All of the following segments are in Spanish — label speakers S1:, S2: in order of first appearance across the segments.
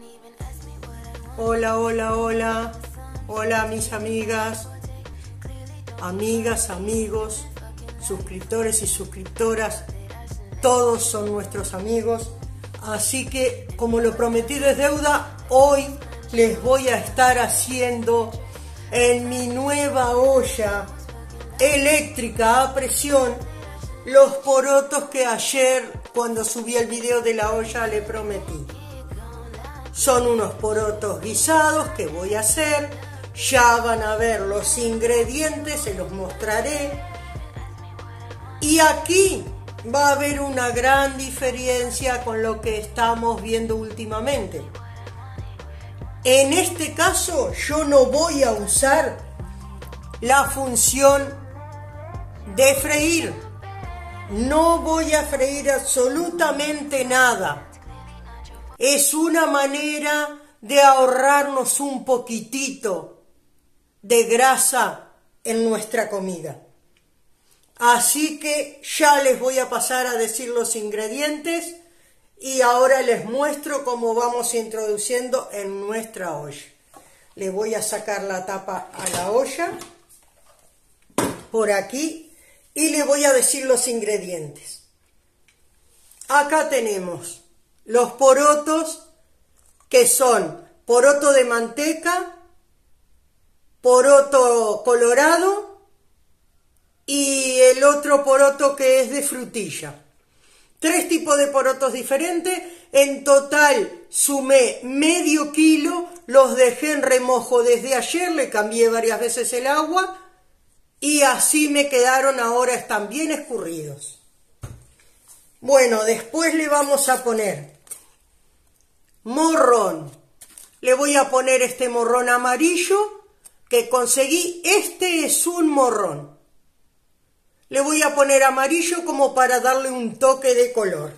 S1: Hola, hola, hola. Hola mis amigas, amigos, suscriptores y suscriptoras. Todos son nuestros amigos. Así que, como lo prometido es deuda, hoy les voy a estar haciendo en mi nueva olla eléctrica a presión los porotos que ayer, cuando subí el video de la olla, le prometí. Son unos porotos guisados que voy a hacer. Ya van a ver los ingredientes, se los mostraré. Y aquí va a haber una gran diferencia con lo que estamos viendo últimamente. En este caso yo no voy a usar la función de freír. No voy a freír absolutamente nada. Es una manera de ahorrarnos un poquitito de grasa en nuestra comida. Así que ya les voy a pasar a decir los ingredientes y ahora les muestro cómo vamos introduciendo en nuestra olla. Le voy a sacar la tapa a la olla por aquí y le voy a decir los ingredientes. Acá tenemos los porotos, que son poroto de manteca, poroto colorado y el otro poroto que es de frutilla. 3 tipos de porotos diferentes. En total sumé medio kilo, los dejé en remojo desde ayer, le cambié varias veces el agua y así me quedaron, ahora están bien escurridos. Bueno, después le vamos a poner morrón. Le voy a poner este morrón amarillo que conseguí. Este es un morrón. Le voy a poner amarillo como para darle un toque de color.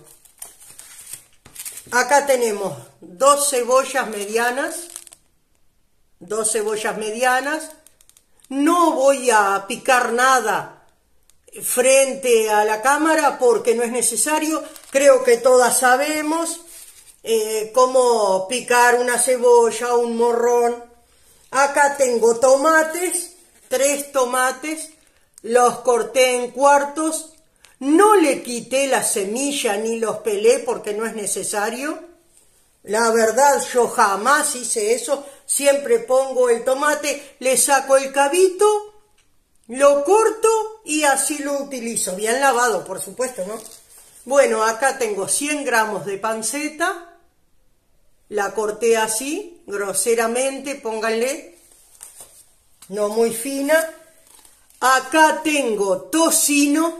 S1: Acá tenemos 2 cebollas medianas. 2 cebollas medianas. No voy a picar nada frente a la cámara porque no es necesario. Creo que todas sabemos cómo picar una cebolla, un morrón. Acá tengo tomates, 3 tomates, los corté en cuartos. No le quité la semilla ni los pelé porque no es necesario. La verdad, yo jamás hice eso. Siempre pongo el tomate, le saco el cabito, lo corto y así lo utilizo. Bien lavado, por supuesto, ¿no? Bueno, acá tengo 100 gramos de panceta. La corté así, groseramente, pónganle. No muy fina. Acá tengo tocino.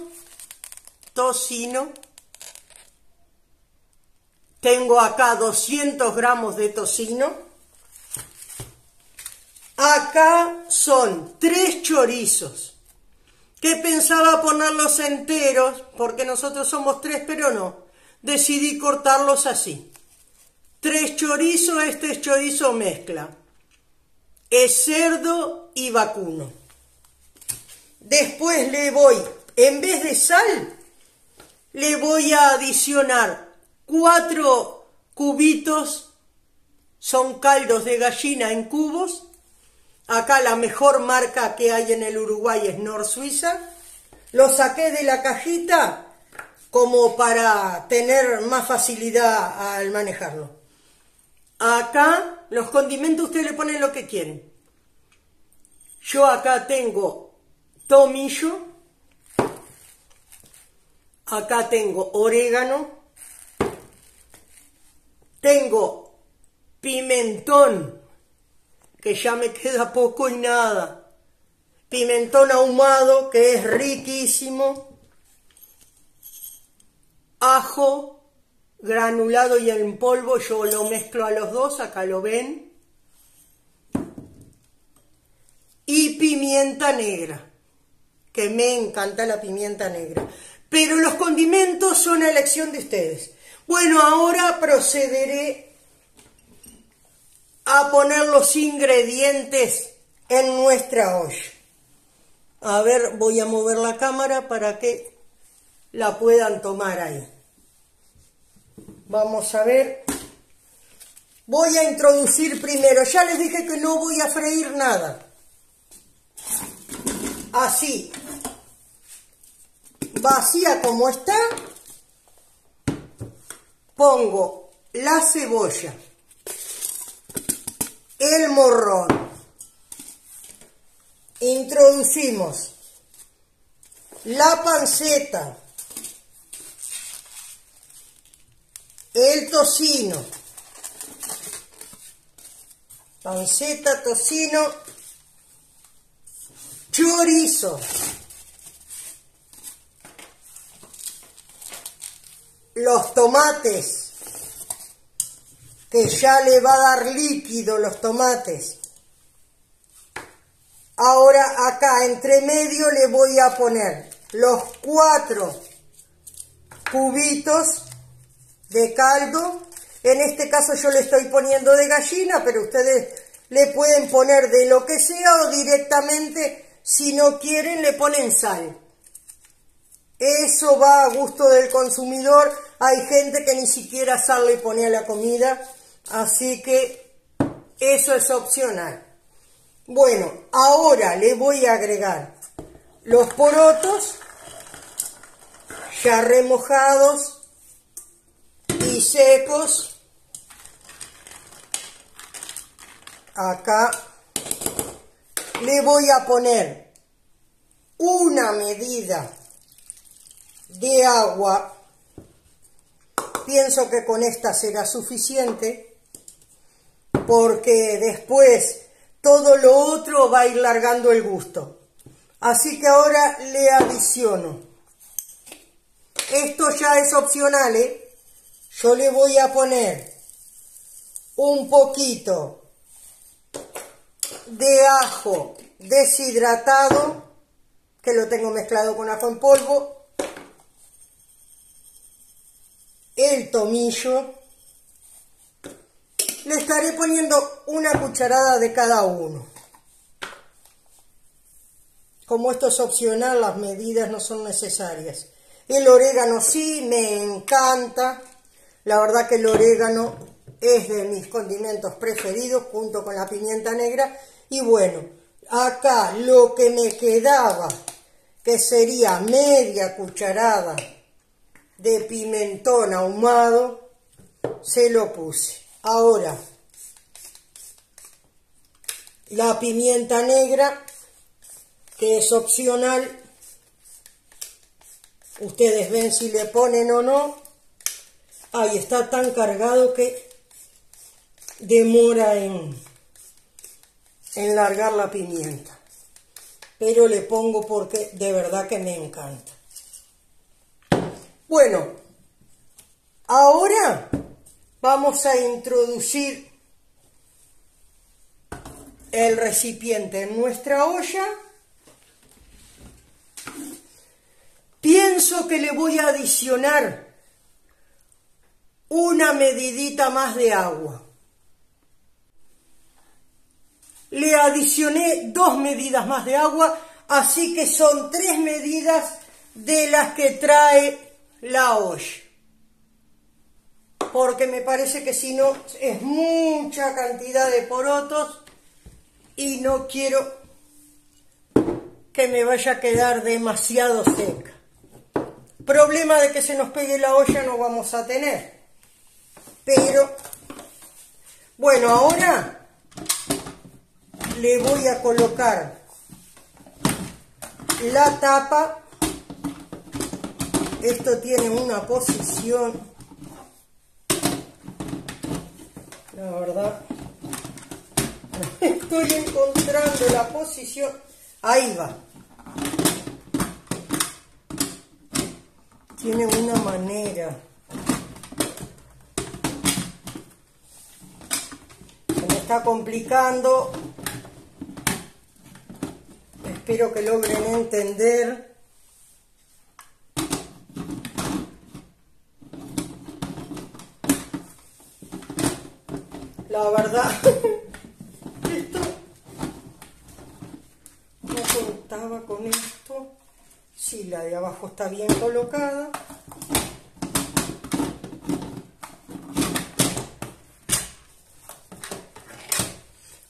S1: Tengo acá 200 gramos de tocino. Acá son 3 chorizos, que pensaba ponerlos enteros, porque nosotros somos 3, pero no. Decidí cortarlos así. 3 chorizos, este es chorizo mezcla. Es cerdo y vacuno. Después le voy, en vez de sal, le voy a adicionar 4 cubitos, son caldos de gallina en cubos. Acá la mejor marca que hay en el Uruguay es Nor Suiza. Lo saqué de la cajita como para tener más facilidad al manejarlo. Acá los condimentos ustedes le ponen lo que quieren. Yo acá tengo tomillo. Acá tengo orégano. Tengo pimentón, que ya me queda poco y nada. Pimentón ahumado, que es riquísimo. Ajo granulado y en polvo, yo lo mezclo a los dos, acá lo ven. Y pimienta negra, que me encanta la pimienta negra. Pero los condimentos son a elección de ustedes. Bueno, ahora procederé a poner los ingredientes en nuestra olla. A ver, voy a mover la cámara para que la puedan tomar ahí. Vamos a ver. voy a introducir primero. Ya les dije que no voy a freír nada. Así, vacía como está, pongo la cebolla, el morrón, introducimos la panceta, el tocino, panceta, tocino, chorizo, los tomates, que ya le va a dar líquido los tomates. Ahora acá entre medio le voy a poner los 4 cubitos de caldo. En este caso yo le estoy poniendo de gallina, pero ustedes le pueden poner de lo que sea o directamente, si no quieren, le ponen sal. Eso va a gusto del consumidor. Hay gente que ni siquiera sal le pone a la comida, así que eso es opcional. Bueno, ahora le voy a agregar los porotos ya remojados y secos. Acá le voy a poner una medida de agua. Pienso que con esta será suficiente, porque después todo lo otro va a ir largando el gusto. Así que ahora le adiciono. Esto ya es opcional, ¿eh? Yo le voy a poner un poquito de ajo deshidratado, que lo tengo mezclado con ajo en polvo, el tomillo. Le estaré poniendo una cucharada de cada uno. Como esto es opcional, las medidas no son necesarias. El orégano sí, me encanta. La verdad que el orégano es de mis condimentos preferidos, junto con la pimienta negra. Y bueno, acá lo que me quedaba, que sería media cucharada de pimentón ahumado, se lo puse. Ahora, la pimienta negra, que es opcional, ustedes ven si le ponen o no. Ahí está tan cargado que demora en largar la pimienta, pero le pongo porque de verdad que me encanta. Bueno, ahora vamos a introducir el recipiente en nuestra olla. Pienso que le voy a adicionar una medidita más de agua. Le adicioné 2 medidas más de agua, así que son 3 medidas de las que trae la olla. Porque me parece que si no es mucha cantidad de porotos y no quiero que me vaya a quedar demasiado seca. Problema de que se nos pegue la olla no vamos a tener. Pero, bueno, ahora le voy a colocar la tapa. Esto tiene una posición, la verdad, no estoy encontrando la posición. Ahí va. Tiene una manera. Se me está complicando. Espero que logren entender. La verdad, esto no contaba con esto. Sí, la de abajo está bien colocada.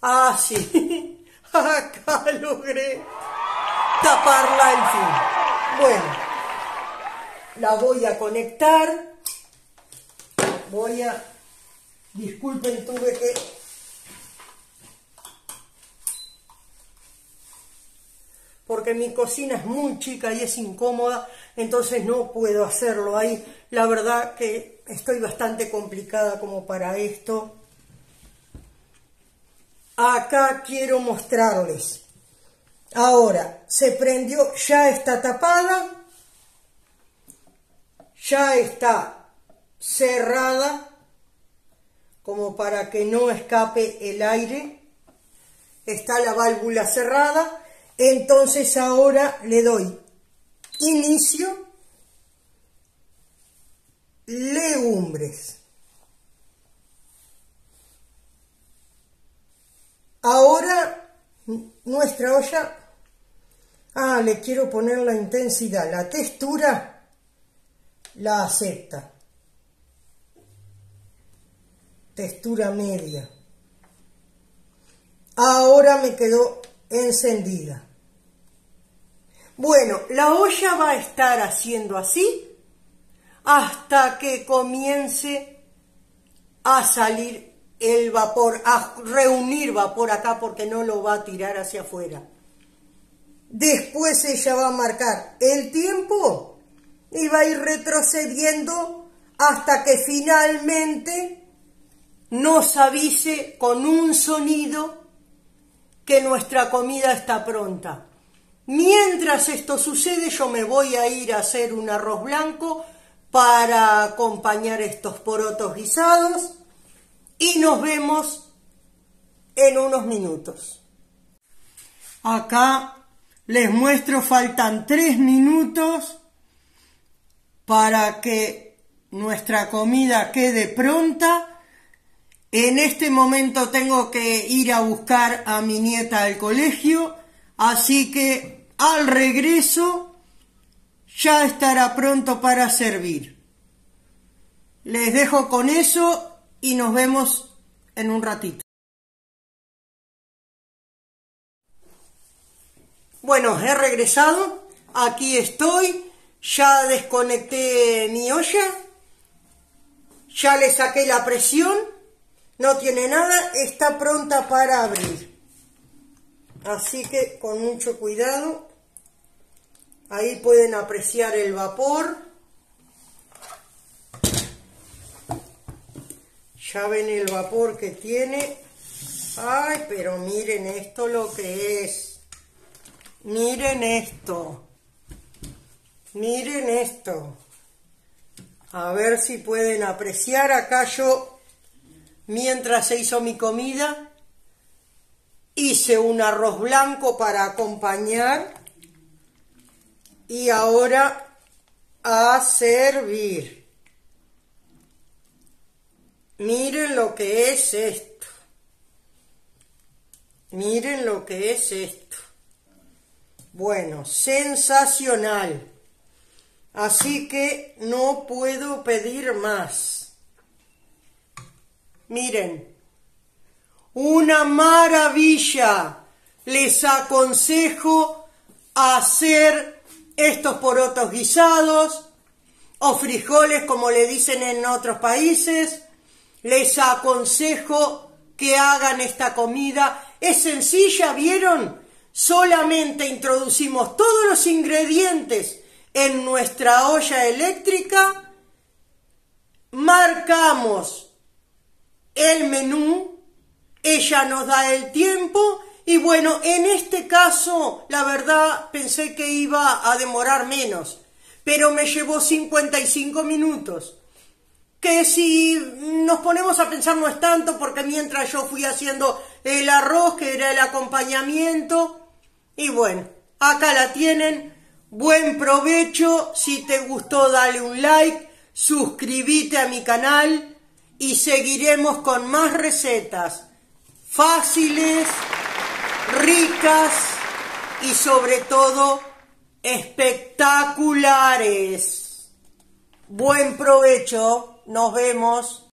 S1: Ah, sí, acá logré taparla al fin. Bueno, la voy a conectar. Disculpen, tuve que... porque mi cocina es muy chica y es incómoda, entonces no puedo hacerlo ahí. La verdad que estoy bastante complicada como para esto. Acá quiero mostrarles. Ahora, se prendió, ya está tapada, ya está cerrada, como para que no escape el aire. Está la válvula cerrada. Entonces ahora le doy inicio, legumbres. Ahora nuestra olla, le quiero poner la intensidad, la textura la acepta, textura media. Ahora me quedó encendida. Bueno, la olla va a estar haciendo así hasta que comience a salir el vapor, a reunir vapor acá, porque no lo va a tirar hacia afuera. Después ella va a marcar el tiempo y va a ir retrocediendo hasta que finalmente nos avise con un sonido que nuestra comida está pronta. Mientras esto sucede, yo me voy a ir a hacer un arroz blanco para acompañar estos porotos guisados y nos vemos en unos minutos. Acá les muestro, faltan 3 minutos para que nuestra comida quede pronta. En este momento tengo que ir a buscar a mi nieta al colegio, así que al regreso ya estará pronto para servir. Les dejo con eso y nos vemos en un ratito. Bueno, he regresado, aquí estoy, ya desconecté mi olla, ya le saqué la presión, no tiene nada, está pronta para abrir. Así que con mucho cuidado, ahí pueden apreciar el vapor. Ya ven el vapor que tiene. Ay, pero miren esto lo que es. Miren esto. Miren esto. A ver si pueden apreciar. Acá yo, mientras se hizo mi comida, hice un arroz blanco para acompañar. Y ahora a servir. Miren lo que es esto. Miren lo que es esto. Bueno, sensacional. Así que no puedo pedir más. Miren. Una maravilla. Les aconsejo hacer estos porotos guisados o frijoles, como le dicen en otros países. Les aconsejo que hagan esta comida. Es sencilla, ¿vieron? Solamente introducimos todos los ingredientes en nuestra olla eléctrica, marcamos el menú, ella nos da el tiempo y bueno, en este caso, la verdad, pensé que iba a demorar menos, pero me llevó 55 minutos. Que si nos ponemos a pensar no es tanto, porque mientras yo fui haciendo el arroz, que era el acompañamiento, y bueno, acá la tienen. Buen provecho. Si te gustó, dale un like, suscríbete a mi canal y seguiremos con más recetas fáciles, ricas y sobre todo espectaculares. Buen provecho. Nos vemos.